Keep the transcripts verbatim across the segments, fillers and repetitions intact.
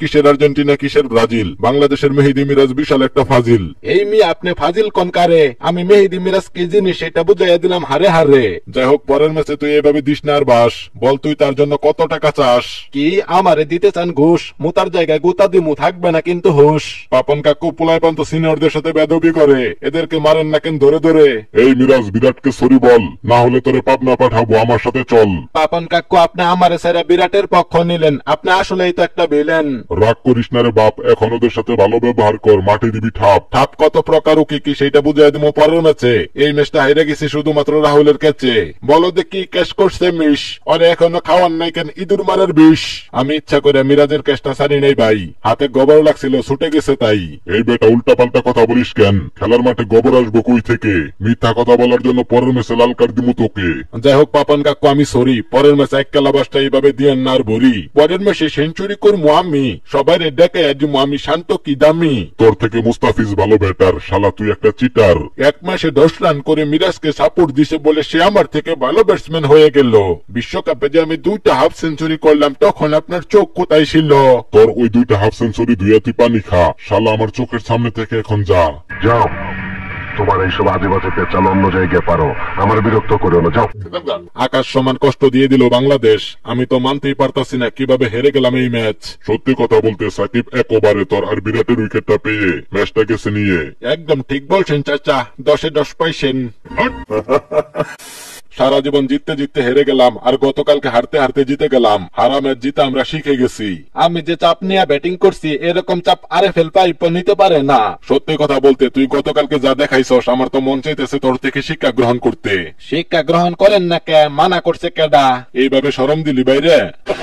কিসের আর্জেন্টিনা কিসের ব্রাজিল, বাংলাদেশের মেহেদী মিরাজ বিশাল একটা ফাজিল। এই মি আপনি ফাজিল কোন কারে? আমি মেহেদী মিরাজ কি জিনিস সেটা বুঝাইয়া দিলাম হারে হারে। যাই হোক, পরের ম্যাচে তুই এভাবে দিস না আর বাস। বল তুই তার জন্য কত টাকা চাস? কি আমারে দিতে চান ঘুষ? মুতার জায়গায় গুতা দিমু, থাকবে না কিন্তু হুশ। পাপন কাকু পোলায় পান্ত সিনিয়রদের সাথে বেদবি করে, এদেরকে মারেন না কেন ধরে ধরে? এই মিরাজ, বিরাটকে সরি বল, না হলে তোরে পাবনা পাঠাবো, আমার সাথে চল। পাপন কাকু আপনি আমারে সারা বিরাটের পক্ষ নিলেন, আপনি আসলেই তো একটা ভিলেন। রাগ করিস না রে বাপ, এখন ওদের সাথে ভালো ব্যবহার কর, মাটি দিবি ঠাপ। ঠাপ কত প্রকার ও কি কি সেটা বুঝাই দিব পরের ম্যাচে। এই ম্যাচটা হেরে গেছি শুধুমাত্র রাহুলের কাছে। বলো দেখি ক্যাশ করছে মিশ, ওরে এখনো খাওয়ান নাই কেন ইঁদুর মারার বিষ? আমি ইচ্ছা করে মিরাজের ক্যাশটা সারি নাই ভাই, হাতে গোবর লাগছিল ছুটে গেছে তাই। এই বেটা উল্টা পাল্টা কথা বলিস কেন? খেলার মাঠে গোবর আসবো কই থেকে? মিথ্যা কথা বলার জন্য পরের ম্যাচে লাল কার্ড দিমু তোকে। যাই হোক পাপন কাকু আমি সরি, পরের ম্যাচে এক কেলাবাসটা এইভাবে দিয়েন না আর বলি। পরের ম্যাচে সেঞ্চুরি করবো আমি, সবাই ডেকে দিব আমি শান্ত কি দামি। তোর থেকে মুস্তাফিজ ভালো ব্যাটার, শালা তুই একটা চিটার। এক মাসে দশ রান করে মিরাজকে সাপোর্ট দিছে বলে সে আমার থেকে ভালো ব্যাটসম্যান হয়ে গেল। বিশ্বকাপে যে আমি দুইটা হাফ সেঞ্চুরি করলাম তখন আপনার চোখ কোথায় ছিল? তোর ওই দুইটা হাফ সেঞ্চুরি দুই তুই পানি খা, শালা আমার চোখের সামনে থেকে এখন যা। যাও, তোমার এইসব আজেবাজে পেঁচাল অন্য জায়গায় পারো, আমার বিরক্ত করো না, যাও। আকাশ সমান কষ্ট দিয়ে দিল বাংলাদেশ, আমি তো মানতেই পারতাছি না কিভাবে হেরে গেলাম এই ম্যাচ। সত্যি কথা বলতে সাকিব এক ওভারে তোর আর বিরাটের উইকেটটা পেয়ে ম্যাচটা গেছে নিয়ে। একদম ঠিক বলছেন চাচা, দশে দশ পাইছেন। সারা জীবন জিততে জিততে হেরে গেলাম, আর গতকালকে হারতে হারতে জিতে গেলাম। হারা ম্যাচ জিতে আমরা শিখে গেছি। আমি যে চাপ নিয়ে ব্যাটিং করছি এরকম চাপ আরে ফেল পাইপ নিতে পারে না। সত্যি কথা বলতে তুই গতকালকে যা দেখাইছস আমার তো মন চাইতেছে তোর থেকে শিক্ষা গ্রহণ করতে। শিক্ষা গ্রহণ করেন না কে? মানা করছে কেডা? এইভাবে শরম দিলি বাইরে?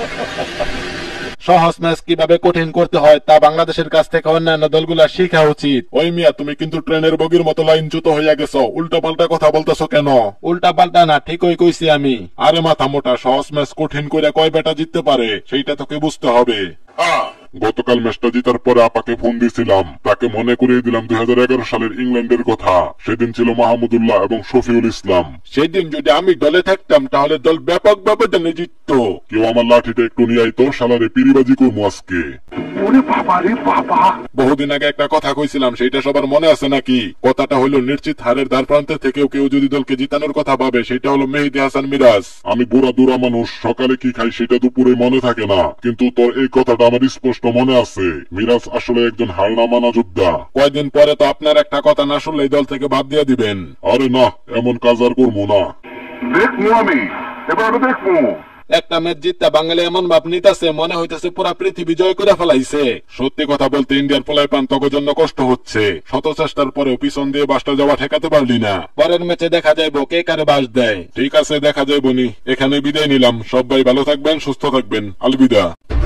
সহজ ম্যাচ কিভাবে কঠিন করতে হয় তা বাংলাদেশের কাছ থেকে অন্যান্য দলগুলা শিখা উচিত। ওই মিয়া তুমি কিন্তু ট্রেনের বগির মতো লাইনচ্যুত হইয়া গেছো, উল্টা পাল্টা কথা বলতেছো কেন? উল্টা পাল্টা না, ঠিকই কইছি আমি। আরে মাথা মোটা, সহজ ম্যাচ কঠিন করে কয় বেটা জিততে পারে সেইটা তোকে বুঝতে হবে। গতকাল ম্যাচটা জিতার পরে আপাকে ফোন দিয়েছিলাম, তাকে মনে করিয়ে দিলাম দুই হাজার এগারো সালের ইংল্যান্ডের কথা। সেদিন ছিল মাহমুদুল্লাহ এবং শফিউল ইসলাম। সেদিন যদি আমি দলে থাকতাম তাহলে দল ব্যাপক ব্যবধানে জিততো। কেউ আমার লাঠিটা একটু নিয়ে আইতো, শালারে পিরিবাজি করবো আজকে। বহুদিন আগে একটা কথা কইছিলাম, সেইটা সবার মনে আছে নাকি? কথাটা হলো নিশ্চিত হারের দ্বার প্রান্তে থেকেও কেউ যদি দলকে জিতানোর কথা ভাবে সেটা হলো মেহেদী হাসান মিরাজ। আমি বুড়া দুরা মানুষ, সকালে কি খাই সেটা দুপুরে মনে থাকে না, কিন্তু তোর এই কথাটা আমার স্পষ্ট মনে আছে। মিরাজ আসলে একজন হার না মানা যোদ্ধা। কয়দিন পরে তো আপনার একটা কথা না শুনলে দল থেকে বাদ দিয়ে দিবেন। আরে না, এমন কাজ আর করবো না। দেখবো আমি, এবার দেখবো। একটা ম্যাচ জিততে বাঙালি এমন ভাব নিতেছে মনে হইতেছে পুরা পৃথিবী জয় করে ফেলাইছে। সত্যি কথা বলতে ইন্ডিয়ার পোলায় পান তখন জন্য কষ্ট হচ্ছে। শত চেষ্টার পরেও পিছন দিয়ে বাসটা যাওয়া ঠেকাতে পারলি না। পরের ম্যাচে দেখা যাইব কে কারে বাস দেয়। ঠিক আছে, দেখা যাইবনি। এখানে বিদায় নিলাম। সবাই ভালো থাকবেন, সুস্থ থাকবেন। আলবিদা।